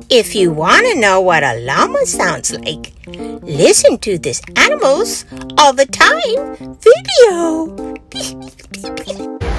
If you want to know what a llama sounds like, listen to this Animals All the Time video.